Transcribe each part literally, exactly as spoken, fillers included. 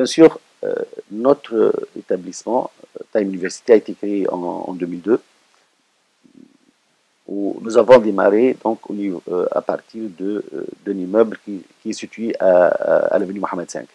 bien sûr, euh, notre euh, établissement, Time University, a été créé en, en deux mille deux, où nous avons démarré donc, au niveau, euh, à partir de, euh, d'un immeuble qui, qui est situé à, à, à l'avenue Mohamed cinq.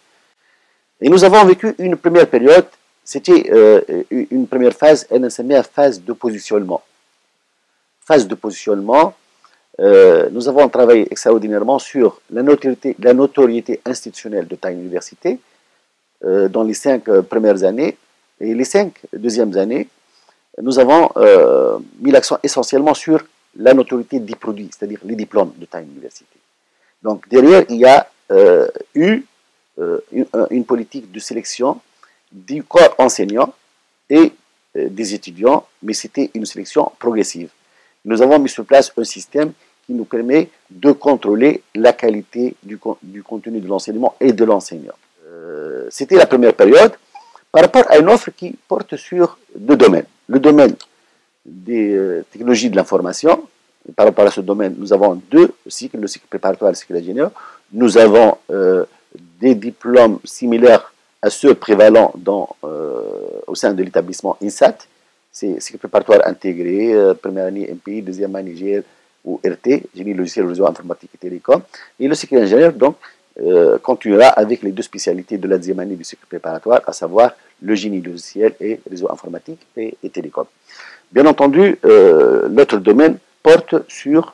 Et nous avons vécu une première période, c'était euh, une première phase, elle s'appelait phase de positionnement. Phase de positionnement, euh, nous avons travaillé extraordinairement sur la notoriété, la notoriété institutionnelle de Time University euh, dans les cinq euh, premières années. Et les cinq deuxièmes années, nous avons euh, mis l'accent essentiellement sur la notoriété des produits, c'est-à-dire les diplômes de Time University. Donc derrière, il y a euh, eu euh, une, une politique de sélection du corps enseignant et euh, des étudiants, mais c'était une sélection progressive. Nous avons mis sur place un système qui nous permet de contrôler la qualité du, du contenu de l'enseignement et de l'enseignant. Euh, c'était la première période par rapport à une offre qui porte sur deux domaines. Le domaine des euh, technologies de l'information. Par rapport à ce domaine, nous avons deux cycles, le cycle préparatoire et le cycle ingénieur. Nous avons euh, des diplômes similaires à ceux prévalents dans, euh, au sein de l'établissement INSAT. C'est cycle préparatoire intégré, euh, première année M P I, deuxième année G R ou R T, génie logiciel, réseau informatique et télécom. Et le cycle ingénieur, donc, euh, continuera avec les deux spécialités de la deuxième année du cycle préparatoire, à savoir le génie logiciel et réseau informatique et, et télécom. Bien entendu, euh, l'autre domaine porte sur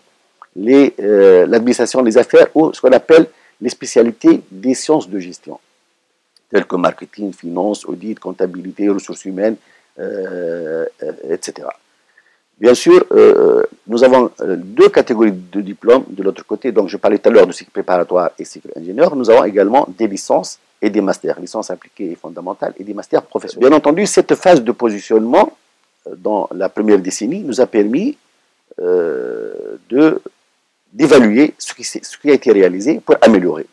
euh, l'administration des affaires ou ce qu'on appelle les spécialités des sciences de gestion, telles que marketing, finance, audit, comptabilité, ressources humaines, euh, et cetera. Bien sûr, euh, nous avons deux catégories de diplômes de l'autre côté. Donc, je parlais tout à l'heure du cycle préparatoire et cycle ingénieur. Nous avons également des licences et des masters, licences appliquées et fondamentales et des masters professionnels. Bien entendu, cette phase de positionnement dans la première décennie nous a permis euh, de d'évaluer ce qui, ce qui a été réalisé pour améliorer.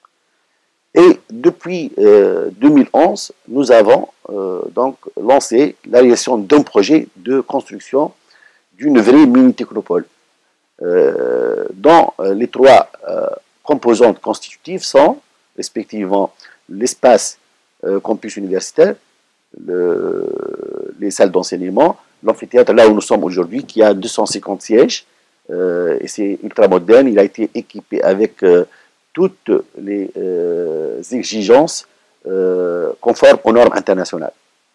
Et depuis euh, deux mille onze, nous avons euh, donc lancé la réalisation d'un projet de construction d'une vraie mini-technopole, euh, dont euh, les trois euh, composantes constitutives sont respectivement l'espace euh, campus universitaire, le, les salles d'enseignement, l'amphithéâtre là où nous sommes aujourd'hui, qui a deux cent cinquante sièges, euh, et c'est ultra moderne. Il a été équipé avec euh, toutes les euh, exigences euh, conformes aux normes internationales.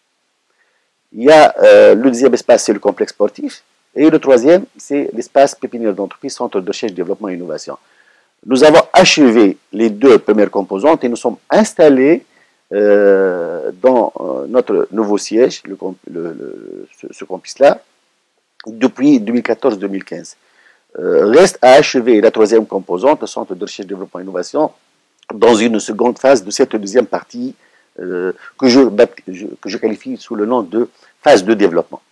Il y a euh, le deuxième espace, c'est le complexe sportif, et le troisième, c'est l'espace pépinière d'entreprise, centre de recherche, développement et innovation. Nous avons achevé les deux premières composantes et nous sommes installés Euh, dans euh, notre nouveau siège, le, le, le, ce, ce campus-là, depuis deux mille quatorze deux mille quinze. Euh, reste à achever la troisième composante, le centre de recherche, développement et innovation, dans une seconde phase de cette deuxième partie euh, que, je, que je qualifie sous le nom de phase de développement.